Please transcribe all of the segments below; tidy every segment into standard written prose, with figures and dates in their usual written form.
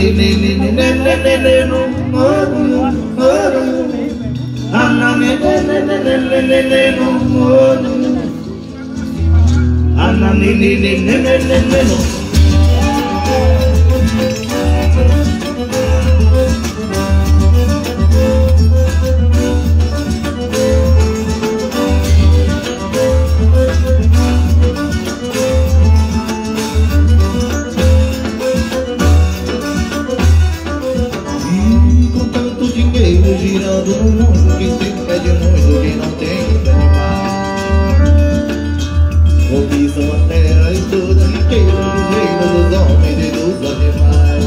Girando no mundo, quem tem pede muito, quem não tem pede mais. Conquistam a terra e toda a riqueza dos reinos dos homens e dos animais.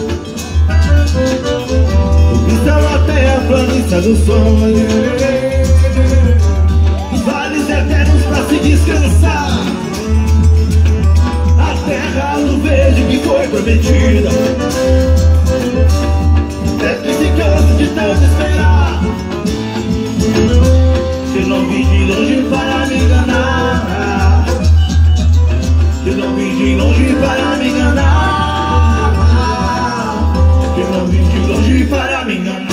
Conquistam a terra, a planície do sonho, os vales eternos pra se descansar. A terra, a luz verde que foi prometida, até que se cansa de tanto esperar. Eu não vim de longe para me enganar, eu não vim de longe para me enganar, eu não vim de longe para me enganar.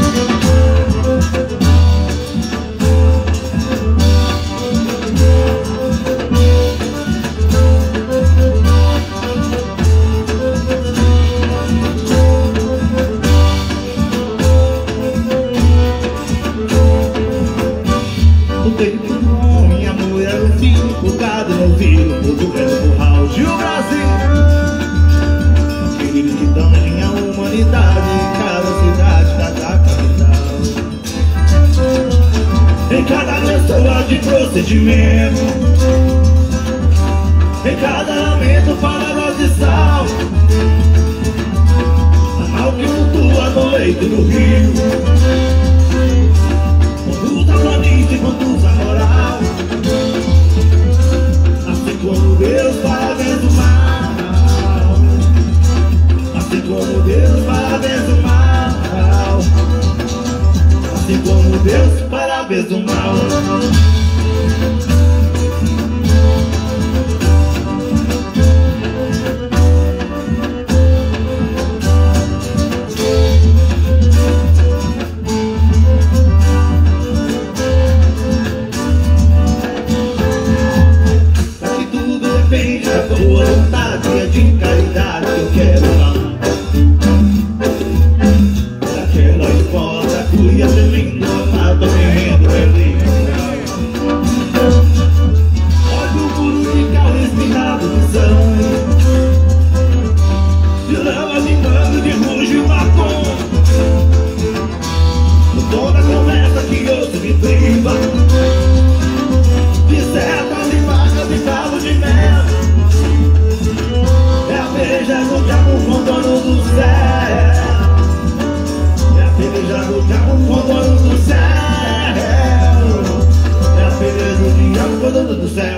Minha mulher, o filho, focado no filho, Portugal, no house e o Brasil. Aqueles que tangem a humanidade em cada cidade, cada capital. Em cada pessoa de procedimento, em cada lamento, palavras de sal. A mal que flutua no leito do rio, conduz a planície, conduz a moral. Assim como Deus parabéns o mal, assim como Deus parabéns o mal, assim como Deus parabéns o mal. Depende da tua vontade, é de caridade que eu quero amar. Daquela esposa cuia tremendo, amado, morrendo, olha o puro de cal respirado no sangue, de lama, de mano, de rujo e marcom. O tom da conversa que ouço me priva, de setas e vacas e cabo de mel. É a peleja no diabo com o dono do céu, é a peleja no diabo com o dono do céu, é a peleja no diabo com o dono do céu.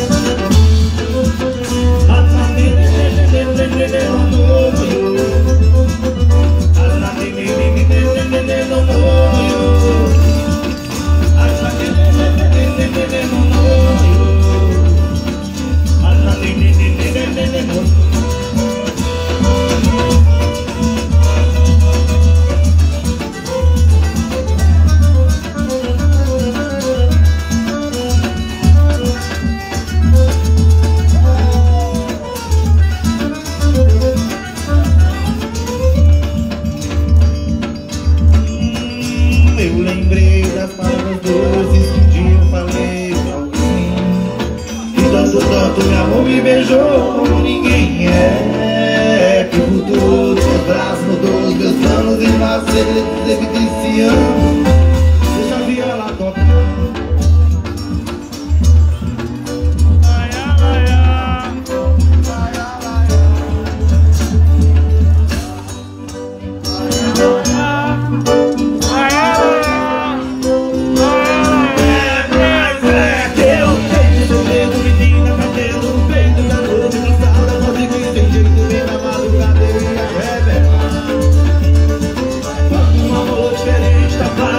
Eu lembrei das palavras doces que um dia eu falei pra alguém, que tanto meu amor me beijou como ninguém é. Que por todos os braços mudou os meus planos e parceiros evidenciando. Deixa a viola tocar. Tá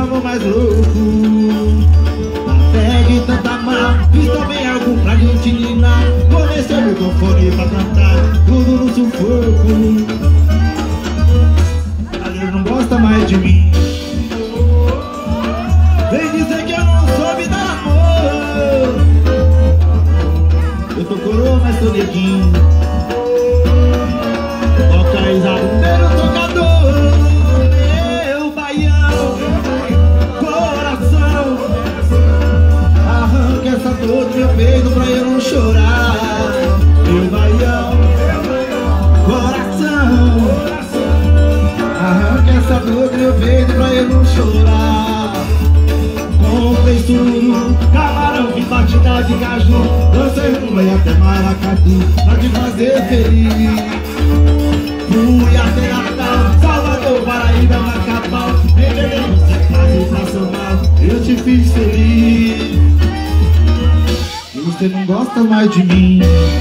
amor mais louco. Pegue tanta mal, fiz também algo pra gente ninar. Comecei o microfone pra cantar, tudo no sufoco. Mas ele não gosta mais de mim. Vem dizer que eu não soube dar amor. Eu tô coroa, mas tô neguinho. Toca exagero, tocador. Meu baião, coração, arranca essa dor do meu peito pra eu não chorar. Meu baião, coração, arranca essa dor do meu peito pra eu não chorar. Comprei suru, camarão que batida de caju, dancei rumba e até maracatu pra te fazer feliz. Fui até Natal, Salvador, Paraíba, Macapá, revelei você quase passou mal, eu te fiz feliz. E você não gosta mais de mim.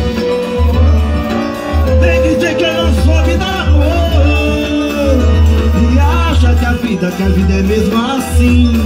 Tem que dizer que eu não soube dar amor. E acha que a vida é mesmo assim.